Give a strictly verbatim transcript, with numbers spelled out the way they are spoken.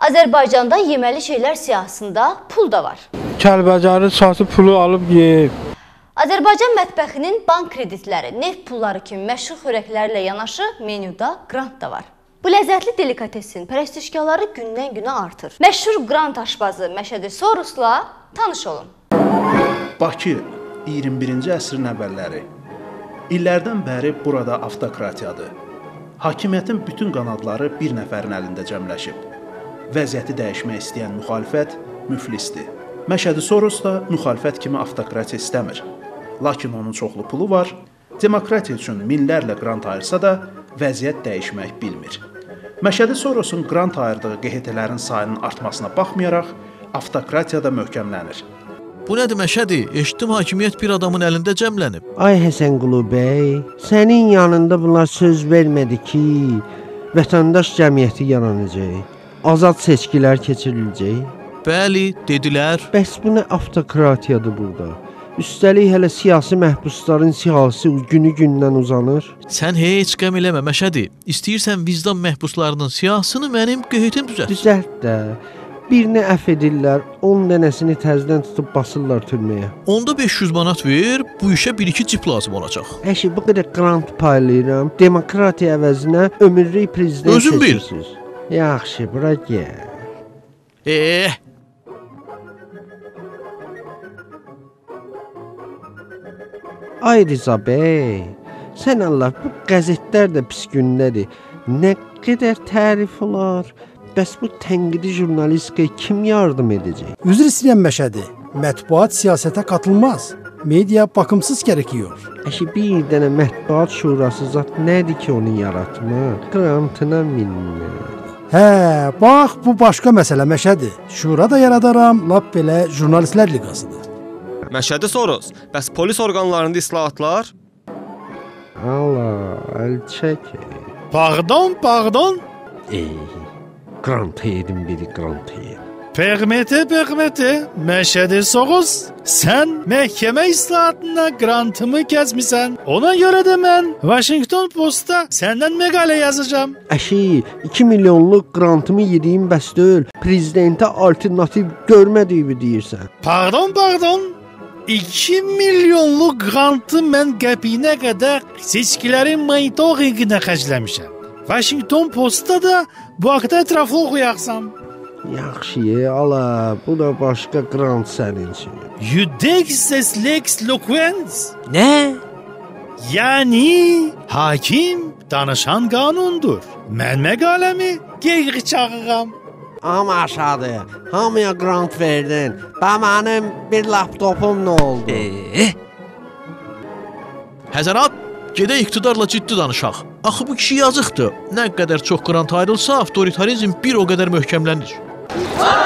Azərbaycanda yeməli şeylər siyahısında pul da var. Kəlbəcəri satı pulu alıb yeyib. Azərbaycan mətbəxinin bank kreditləri, neft pulları kimi məşhur xörəklərlə yanaşı menyuda qrant da var. Bu ləzzətli delikatesin pərəstişkarları gündən günə artır. Məşhur qrant aşbazı Məşədi Sorosla tanış olun. Bakı iyirmi birinci əsrin əvvəlləri. İllərdən bəri burada avtokratiyadır. Hakimiyyətin bütün qanadları bir nəfərin əlində cəmləşib. Vəziyyəti dəyişmək istəyən müxalifət müflisdir. Məşədi Soros da müxalifət kimi avtokratiya istəmir. Lakin onun çoxlu pulu var, demokratiya üçün minlərlə qrant ayırsa da vəziyyət dəyişmək bilmir. Məşədi Sorosun qrant ayırdığı Q H T-lərin sayının artmasına baxmayaraq, avtokratiya da möhkəmlənir. Bu nədir Məşədi? Eşitdim hakimiyyət bir adamın əlində cəmlənib. Ay Həsənqulu bəy, sənin yanında bunlar söz vermədi ki, vətəndaş cəmiyyəti yaranacaq, azad seçkilər keçiriləcək. Bəli, dedilər. Bəs bu nə avtokratiyadır burada? Üstəlik hələ siyasi məhbusların siyasi günü gündən uzanır. Sən heç qəm eləmə Məşədi. İstəyirsən vicdan məhbuslarının siyasını mənim Q H T-m düzəlt. Düzəlt də. Birini əff edirlər, on dənəsini təzdən tutub basırlar türməyə. Onda beş yüz manat ver, bu işə bir iki cip lazım olacaq. Əşi, bu qədər qrant paylayıram, demokratiya əvəzinə ömürlük prezident Özün seçirsiniz. Yaxşı, bura gəl. Eee? Ay Rıza bəy, sən Allah, bu qəzetlər də pis gündədir. Nə qədər tərif olar? Bəs bu tənqidi jurnalistikaya kim yardım edəcək? Üzr istəyirəm Məşədi, mətbuat siyasətə qatılmaz. Media baxımsız gərəkiyor. Əşi, bir dənə mətbuat şurası zat nədir ki onu yaratmaq? Qrantına minmək. Hə, bax, bu başqa məsələ Məşədi. Şura da yaradaram, lap belə jurnalistlər liqasıdır. Məşədi Soros, bəs polis orqanlarında islahatlar? Allah, əl çək. Pardon, pardon. Ey, qrant yedim biri, qrant yedim. Permete, permete, Məşədi Soros, sən məhkəmə islahatına qrantımı kəsmisən. Ona görə də mən Washington Postda səndən məqalə yazacağam. Əşi, iki milyonluq qrantımı yediyim bəs deyil, prezidentə alternativ görmədiyimi deyirsən. Pardon, pardon. iki milyonluq qrantı mən qəpiyinə qədər seçkilərin monitoringinə xərcləmişəm. Washington Postda da bu haqda ətraflı oxuyaqsam. Yaxşı, ala, bu da başqa qrant sənin üçün. Yüdex lex loquens. Nə? Yəni, hakim danışan qanundur. Mən məqaləmi geri çağıram. Amma aşağıdır, hamıya qrant verdin. Bə mənim bir laptopum nə oldu? Eee? Həzərat, gedək iqtidarla ciddi danışaq. Axı bu kişi yazıqdır. Nə qədər çox qrant ayrılsa, avtoritarizm bir o qədər möhkəmlənir.